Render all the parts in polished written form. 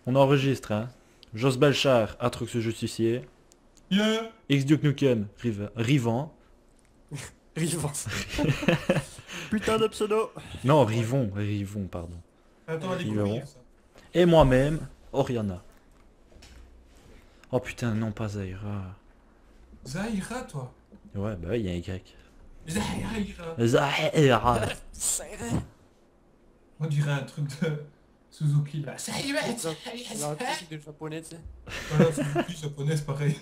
On enregistre, hein. Jos Belchar, Atrox le justicier. Yeah. X-Duke Nukem, Rivan. Rivant. Putain de pseudo. Non, Rivon, pardon. Attends, elle est Riveron. courir, ça. Et moi-même, Oriana. Oh putain, non, pas Zaira. Zahira, toi. Ouais, bah il y a un Y. Zahira. Zaira. On dirait un truc de Suzuki, là. Zahira, On a un truc de japonais, tu sais. Voilà, Suzuki, japonais, c'est pareil.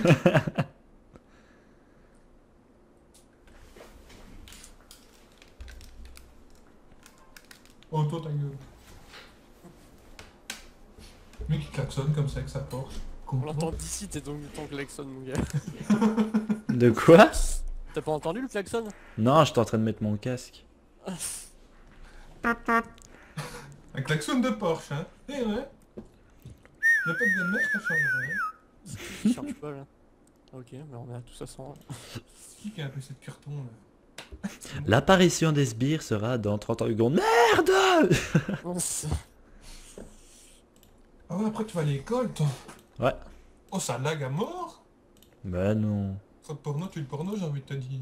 Oh, toi, ta gueule. Le mec qui klaxonne comme ça avec sa Porsche. On l'entend d'ici, t'es donc ton klaxon, mon gars. De quoi? T'as pas entendu le klaxon? Non, j'étais en train de mettre mon casque. Un klaxon de Porsche, hein. Eh ouais. Y'a pas de BMX, ça changerait, hein. Je cherche pas là. Ok, mais on est à tout ça sans. Qui a un PC de carton, là? L'apparition des sbires sera dans 30 secondes. Merde! Ah ouais, après tu vas à l'école, toi. Ouais. Oh, ça lag à mort. Bah non. Faut de porno, tu le porno, j'ai envie de te dire.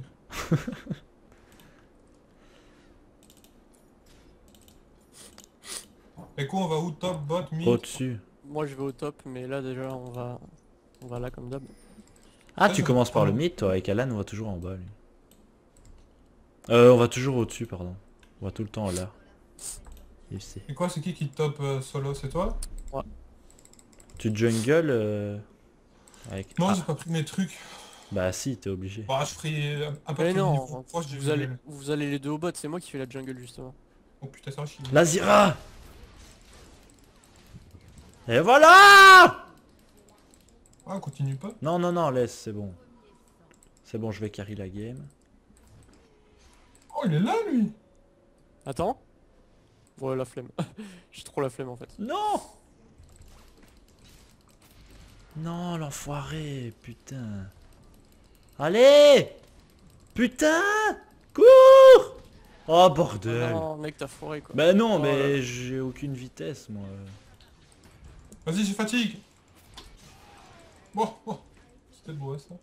Et quoi, on va où? Top, bot, mid? Au-dessus. Moi je vais au top, mais là déjà on va là comme d'hab. Ah, Ah, tu je commences par le reprends. mid, toi. Avec Alan, on va toujours en bas, lui. On va toujours au-dessus, pardon. On va tout le temps en l'air. Il sait. Et quoi, c'est qui top solo? C'est toi? Ouais. Tu jungle avec... Non, Ah, j'ai pas pris mes trucs. bah si, t'es obligé. Bah, je ferai à Mais partir du niveau non, proche du vous level. allez les deux au bot, c'est moi qui fais la jungle justement. Oh putain, ça va chier. La Zira! Et voilà! Ah, on continue pas? Non, non, non, laisse, c'est bon. C'est bon, je vais carry la game. Oh, il est là, lui! Attends. Ouais, la flemme. J'ai trop la flemme en fait. Non! Non, l'enfoiré, putain. Allez! Putain! Cours! Oh, bordel! Non, mec, t'as foiré quoi. Bah non, Oh mais là. j'ai aucune vitesse, moi. Vas-y, j'ai fatigue! Bon, bon. C'était beau, ça.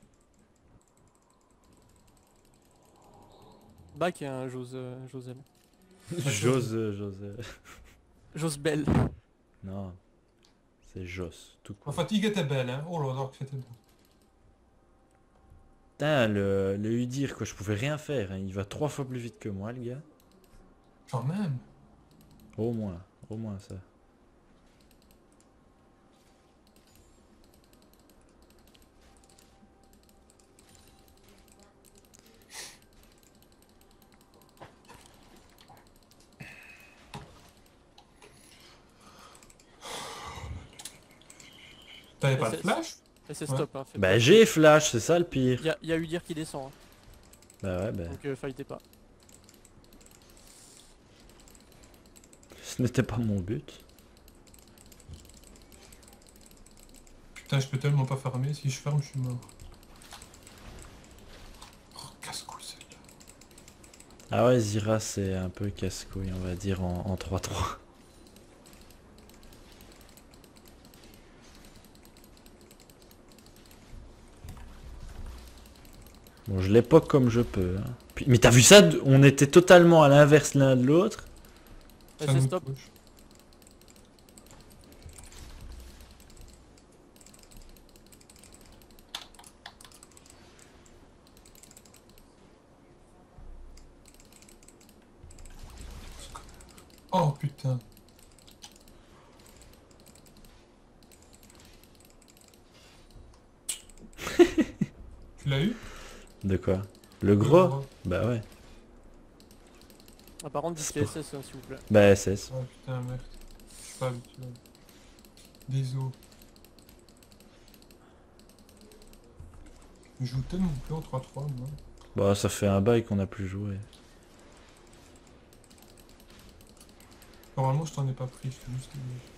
Bac et un Josel. J'ose. Josbel. Non, c'est Joss, tout Ma court. fatigue était belle, hein. Oh là là, que c'était beau. Putain, le Udir, quoi, je pouvais rien faire. Hein. Il va 3 fois plus vite que moi, le gars. Quand même. Au moins ça. T'avais Et pas de c'est- flash? Et c'est Ouais. stop, hein. Bah j'ai flash, c'est ça le pire. Y a Udir qui descend, hein. Bah ouais, bah. Donc fightez pas. Ce n'était pas mon but. Putain, je peux tellement pas farmer. Si je farme, je suis mort. Oh, casse-couille, celle-là. Ah ouais, Zira c'est un peu casse-couille, on va dire en 3-3. Bon, je l'époque comme je peux. Hein. Mais t'as vu ça? On était totalement à l'inverse l'un de l'autre. Et Ça c'est nous stop. touche. Oh putain. Tu l'as eu? De quoi? Le Le gros? gros. Bah ouais. Ah, par contre, dites les SS, hein, s'il vous plaît. Bah SS. Oh putain, merde. Je suis pas habitué. Désolé. Je joue tellement plus en 3-3, moi. Bah ça fait un bail qu'on a plus joué. Normalement, je t'en ai pas pris, je fais juste...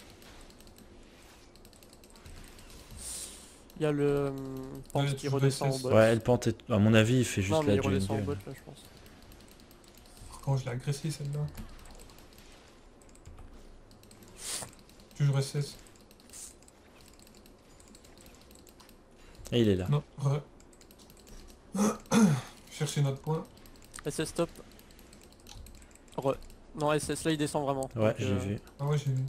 Il y a le Pant Ouais, qui tu redescend au baisses. bot. Ouais, elle pente, à mon avis, il fait juste Non, mais la il redescend au jungle. bot là, je pense. Quand je l'ai agressé, celle-là. Toujours SS. Et il est là. Non, chercher notre point. SS stop. Re. Non, SS là il descend vraiment. Ouais, Donc, j'ai vu. Ah ouais, j'ai vu.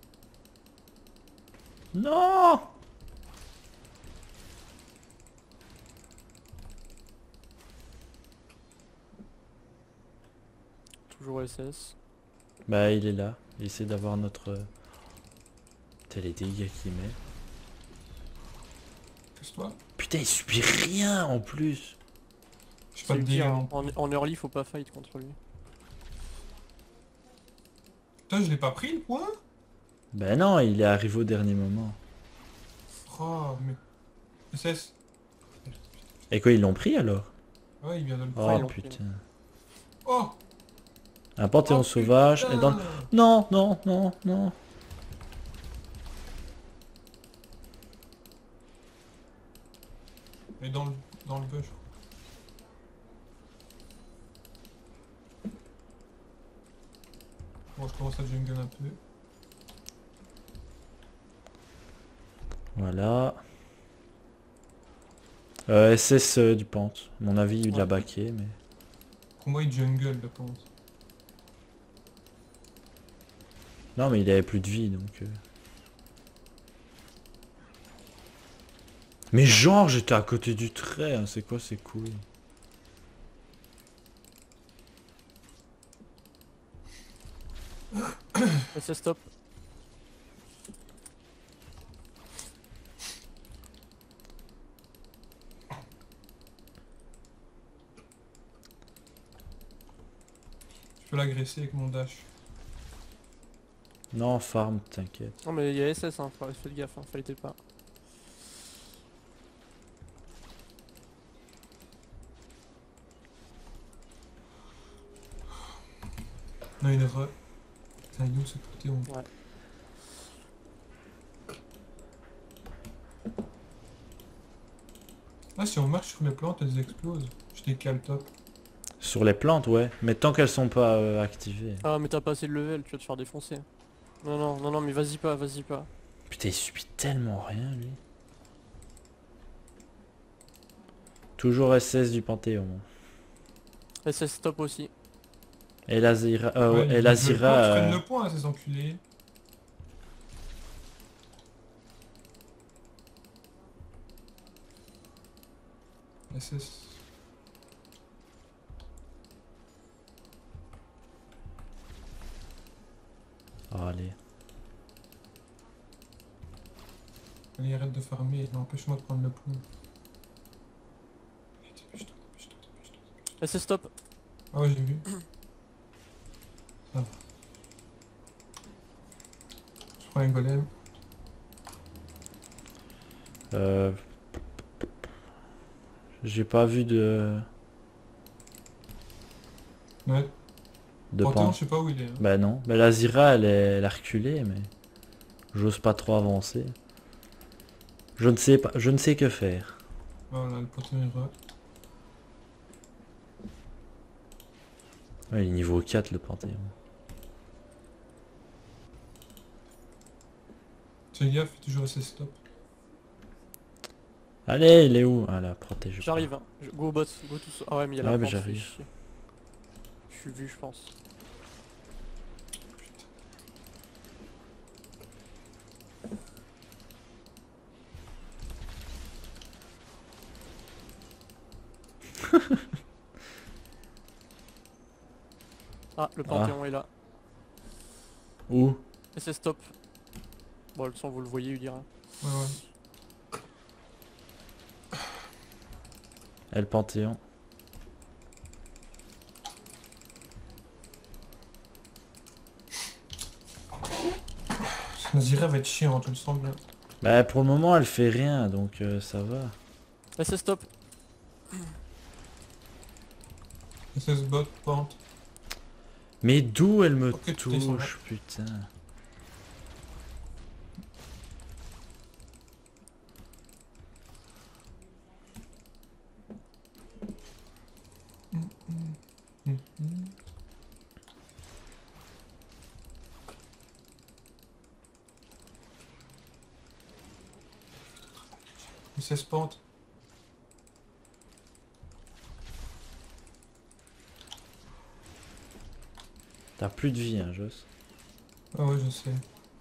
Non! Toujours SS. Bah il est là. Il essaie d'avoir notre... T'as les dégâts qu'il met. Casse-toi. Putain il subit rien en plus. J'ai pas C'est de le pire, dégâts. hein. non. En early faut pas fight contre lui. Putain, je l'ai pas pris le point. Bah non, il est arrivé au dernier moment. Oh, mais... SS. Et quoi, ils l'ont pris alors? Ouais, il vient de le Oh prendre. ils l'ont putain. Oh, Un panthéon oh, sauvage et dans le... putain. Non, non, non, non. Et dans le bush. Bon, je commence à jungle un peu. Voilà. SS du pente. À mon avis, il l'a baqué, mais... Pour moi, il jungle, je pense. Non, mais il avait plus de vie, donc... Mais genre, j'étais à côté du trait, hein, c'est quoi ces couilles? SS stop. Je peux l'agresser avec mon dash. Non, farm, t'inquiète. Non mais il y a SS hein, faites gaffe, hein, fightez pas. On a une re. Putain, il est où ce panthéon? Ouais. Ah, si on marche sur les plantes, elles explosent. Je décale top. Sur les plantes, ouais. Mais tant qu'elles sont pas activées. Ah mais t'as pas assez de level, tu vas te faire défoncer. Non non non non mais vas-y pas, vas-y pas. Putain, il subit tellement rien, lui. Toujours SS du Panthéon. SS stop aussi. Et l'Azira... Ouais, et ils l'Azira... prennent le point, ces enculés. SS. Oh, allez. Allez, arrête de farmer, empêche-moi de prendre le point. Allez, dépêche-toi, dépêche-toi, dépêche-toi. SS stop. Ah ouais, j'ai vu. Ça va. Je prends un golem. J'ai pas vu de... Ouais. de Panthéon, pan. je sais pas où il est. Hein. Bah non. Bah l'Azira, elle a reculé, mais... J'ose pas trop avancer. Je ne sais pas... Je ne sais que faire. Voilà, le Panthéon est re. Ouais, il est niveau 4, le Panthéon. Fais gaffe, fais toujours SS stop. Allez, il est où? Ah là, protège. J'arrive, hein. Go bot, go tout seul. Ah ouais mais il y a la Ouais, mais plante, j'arrive. fait chier. Je suis vu je pense. Ah le Panthéon est là. Où? SS stop. Bon le sang vous le voyez il dira. Ouais, ouais. Et le Panthéon. Nazira va être chiant, je le sens bien. Bah pour le moment, elle fait rien, donc ça va. SS stop. SS bot, pente. Mais d'où elle me Ok, putain, ils sont là. touche, putain. SS pente. T'as plus de vie, hein, Joss. Ah ouais, je sais.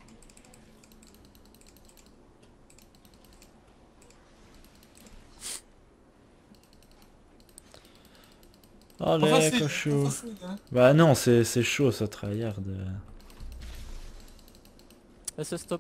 Pas Allez, facile, cochon. pas facile, hein. Bah non, c'est chaud, ça tryhard. SS stop.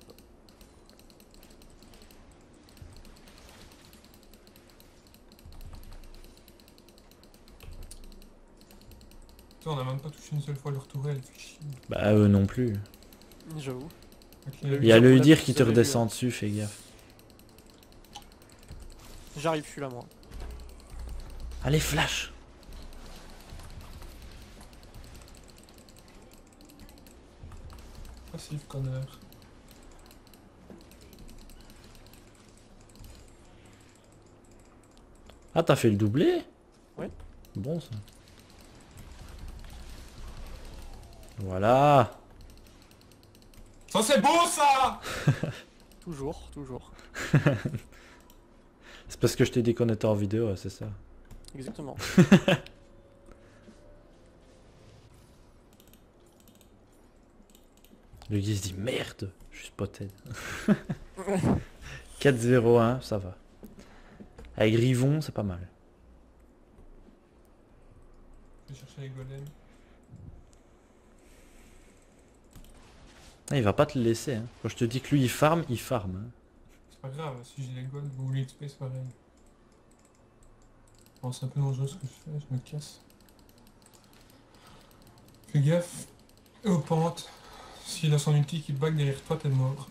Putain, on a même pas touché une seule fois leur tourelle, fait chier. Bah eux non plus. J'avoue. Ok. Il y a Genre, le on a Udir tous qui te avait vu, redescend hein. dessus, fais gaffe. J'arrive, je suis là moi. Allez, flash. Passif, connard. Ah, t'as fait le doublé? Ouais. Bon ça. Voilà. Ça c'est beau ça. Toujours, toujours. C'est parce que je t'ai déconnecté en vidéo, ouais, c'est ça. Exactement. Le gars se dit merde, je suis spotted. 4-0-1, ça va. Avec Rivon, c'est pas mal. Je vais chercher les golems. Ah, il va pas te le laisser. Hein. Quand je te dis que lui il farm, il farm. Hein. C'est pas grave, si j'ai les gold ou l'XP c'est pareil. Bon, c'est un peu dangereux ce que je fais, je me casse. Fais gaffe aux pentes. S'il a son ulti qui back derrière toi, t'es mort.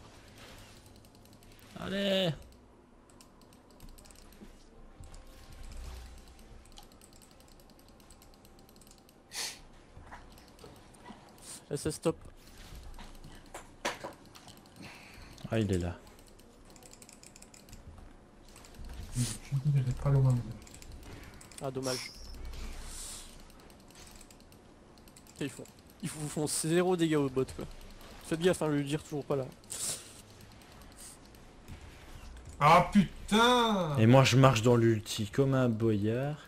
Allez. SS stop. Ah, il est là. Il est pas loin. Ah dommage. Putain, ils vous font 0 dégâts au bot quoi. Faites gaffe, hein, le dire toujours pas là. Ah putain. Et moi je marche dans l'ulti comme un boyard.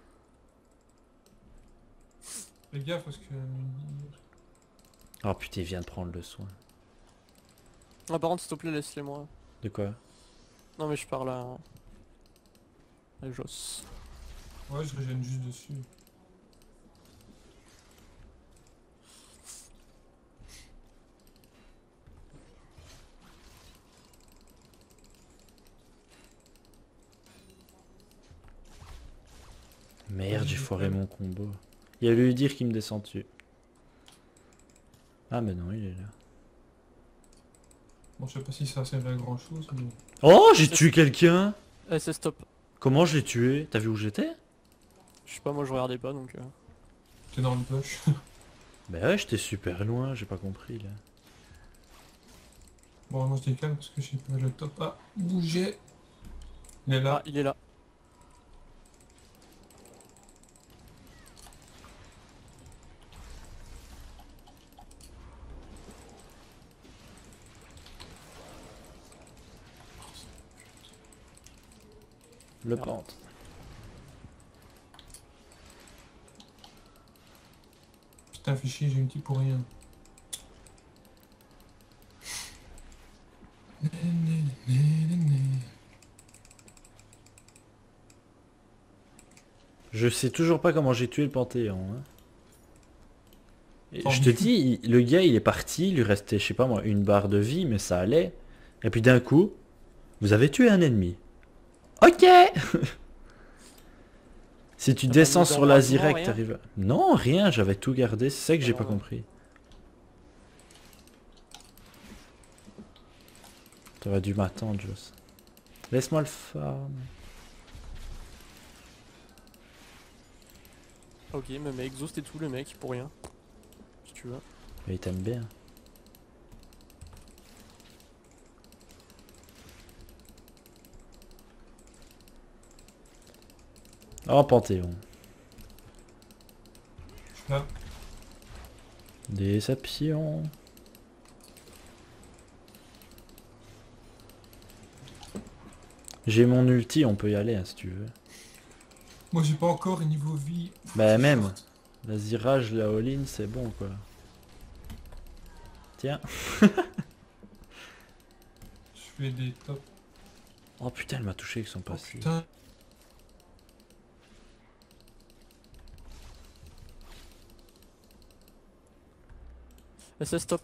Fais gaffe parce que... Oh putain, il vient de prendre le soin. Ah par contre s'il te plaît laisse-les moi. De quoi? Non mais je parle à Joss. Ouais, je régène juste dessus. Merde, j'ai foiré mon combo. Il y a le Udir qui me descend dessus. Ah mais non, il est là. Bon, je sais pas si ça sert à grand chose, mais... Oh, j'ai tué quelqu'un. SS stop. Comment je l'ai tué? T'as vu où j'étais? Je sais pas, moi je regardais pas donc... T'es dans le bush. Bah ouais, j'étais super loin, j'ai pas compris là. Bon, moi je décale parce que j'ai pas le top à bouger. Il est là. Ah il est là. Le Merde. pente. Putain, fais chier, j'ai une petite pour rien. Je sais toujours pas comment j'ai tué le Panthéon. Hein. Et Oh, je te dis, le gars il est parti, il lui restait, je sais pas moi, une barre de vie, mais ça allait. Et puis d'un coup, vous avez tué un ennemi. Ok. Si tu T'as pas descends mis sur la d'enragement, Zirek, rien t'arrives... Non, rien, j'avais tout gardé, c'est ça que j'ai pas Oh. compris. T'aurais dû m'attendre, Joss. Laisse-moi le farm. Ok, même exhaust et tout le mec, pour rien. Si tu veux. Mais il t'aime bien. Oh, Panthéon. Je suis là. Déception. J'ai mon ulti, on peut y aller hein, si tu veux. Moi j'ai pas encore un niveau vie. Bah même. Vas-y, rage la all-in, c'est bon quoi. Tiens. Je fais des tops. Oh putain, elle m'a touché avec son Oh passif. putain. SS top.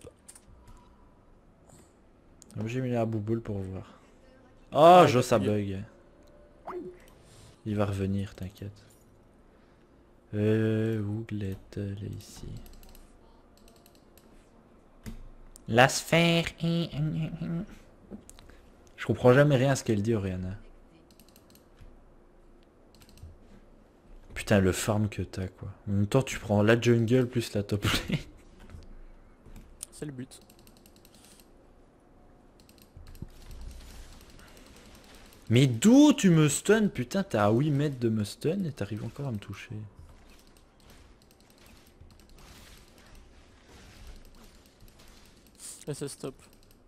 J'ai mis la bouboule pour voir. Oh, il Jo a ça plié. bug. Il va revenir, t'inquiète. Ouglette, elle est ici. La sphère. Je comprends jamais rien à ce qu'elle dit, Oriana. Putain, le farm que t'as quoi. En même temps, tu prends la jungle plus la top lane. C'est le but. Mais d'où tu me stun? Putain, t'es à 8 mètres de me stun et t'arrives encore à me toucher. SS top.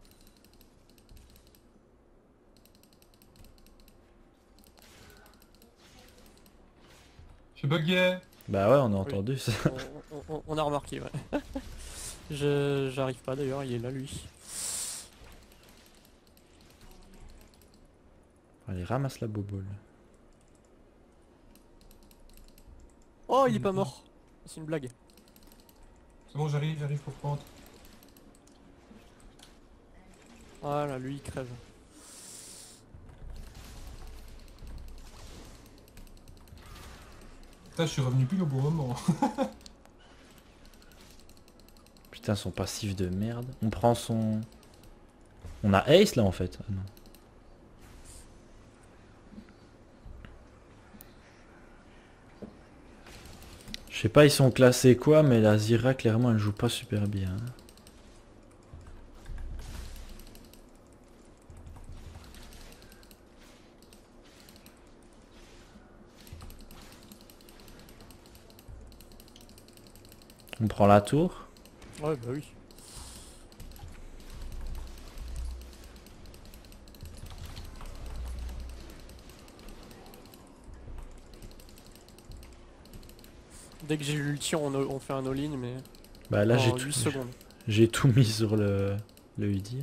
Je buguais. Bah ouais, on a entendu ça. On a remarqué, ouais. J'arrive pas d'ailleurs, il est là lui. Allez, ramasse la boboule. Oh, il est pas mort. C'est une blague. C'est bon, j'arrive pour prendre. Voilà, lui il crève. Putain, je suis revenu pile au bon moment. Putain, son passif de merde. On prend son... On a Ace là en fait. Ah, non. Je sais pas ils sont classés quoi, mais la Zyra clairement elle joue pas super bien. On prend la tour. Ouais, bah oui. Dès que j'ai eu l'ulti, on fait un all-in, mais Bah là en j'ai 8 tout, secondes. j'ai tout mis sur le Udyr.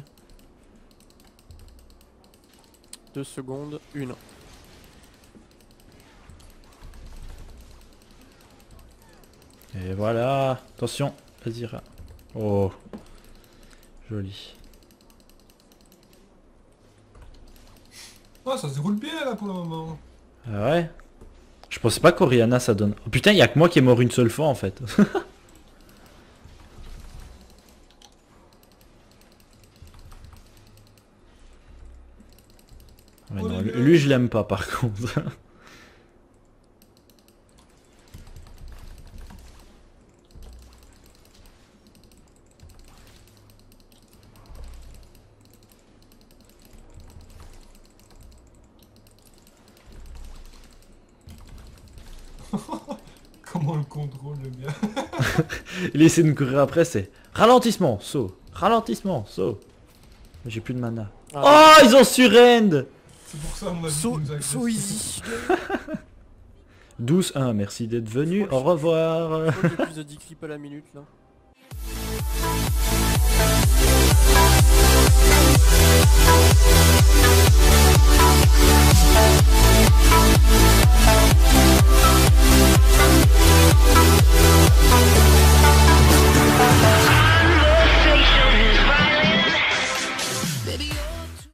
2 secondes, 1. Et voilà. Attention, la Zyra. Oh. Joli. Oh, ça se déroule bien là pour le moment. Ah ouais. Je pensais pas qu'Oriana ça donne. Oh putain, y a que moi qui est mort une seule fois en fait. Ouais, Oh, non, les gars. lui je l'aime pas par contre. Comment on le contrôle le gars. Il essaie de me courir après, c'est ralentissement, saut, ralentissement, saut. J'ai plus de mana. Ah, Oh, ils ont surrend. C'est pour ça à mon avis so, qu'il nous agresse. so easy. 12-1, merci d'être venu, au revoir. Faut que j'ai plus de 10 clips à la minute là.